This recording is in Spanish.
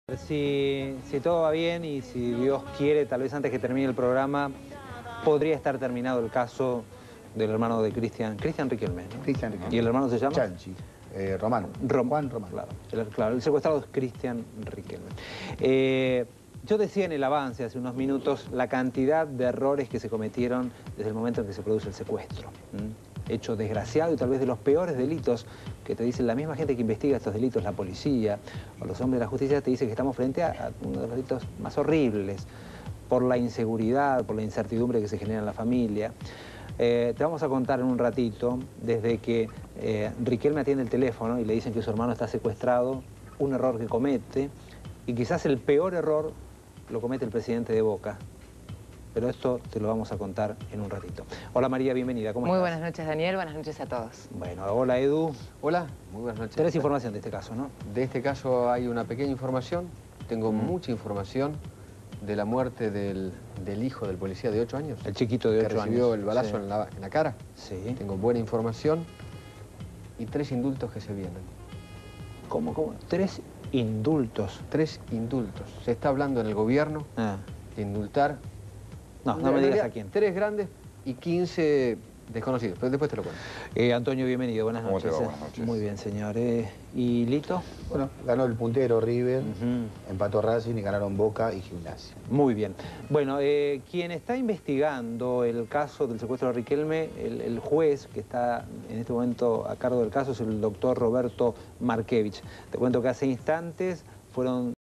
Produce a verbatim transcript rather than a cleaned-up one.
Si, si todo va bien y si Dios quiere, tal vez antes que termine el programa, podría estar terminado el caso del hermano de Cristian, Cristian Riquelme, ¿no? Cristian Riquelme. ¿Y el hermano se llama? Chanchi, eh, Román. Rom Juan Román. Claro el, claro, el secuestrado es Cristian Riquelme. Eh, yo decía en el avance hace unos minutos la cantidad de errores que se cometieron desde el momento en que se produce el secuestro. ¿Mm? Hecho desgraciado y tal vez de los peores delitos que te dicen la misma gente que investiga estos delitos, la policía o los hombres de la justicia, te dice que estamos frente a, a uno de los delitos más horribles por la inseguridad, por la incertidumbre que se genera en la familia. Eh, te vamos a contar en un ratito, desde que eh, Riquelme atiende el teléfono y le dicen que su hermano está secuestrado, un error que comete, y quizás el peor error lo comete el presidente de Boca. Pero esto te lo vamos a contar en un ratito. Hola María, bienvenida, ¿cómo Muy estás? buenas noches Daniel, buenas noches a todos. Bueno, hola Edu. Hola, muy buenas noches. Tenés información de este caso, ¿no? De este caso hay una pequeña información, tengo Mm. mucha información de la muerte del, del hijo del policía de ocho años. El chiquito de que ocho recibió años. el balazo Sí. en, la, en la cara. Sí. Tengo buena información y tres indultos que se vienen. ¿Cómo, cómo? Tres indultos. Tres indultos. Se está hablando en el gobierno Ah. de indultar. No, no en me digas realidad, a quién. Tres grandes y quince desconocidos, pero después te lo cuento. Eh, Antonio, bienvenido, buenas ¿Cómo te noches. va? eh. Buenas noches. Muy bien, señor. Eh, ¿Y Lito? Bueno, ganó el puntero River, Ujú. empató Racing y ganaron Boca y Gimnasia. Muy bien. Bueno, eh, quien está investigando el caso del secuestro de Riquelme, el, el juez que está en este momento a cargo del caso es el doctor Roberto Markevich. Te cuento que hace instantes fueron